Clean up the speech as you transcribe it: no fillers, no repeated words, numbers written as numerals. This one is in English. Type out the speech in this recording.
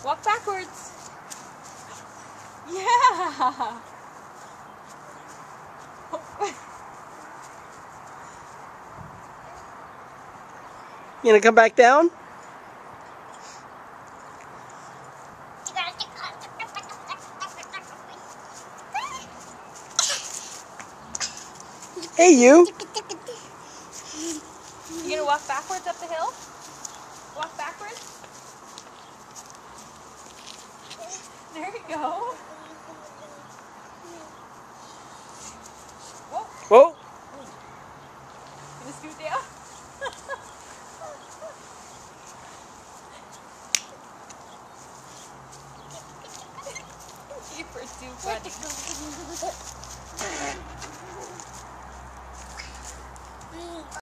Walk backwards. Yeah. You gonna come back down? Hey, you. You gonna walk backwards up the hill? Walk backwards? There you go. Whoa. Whoa. Gonna scoot down? You were too funny.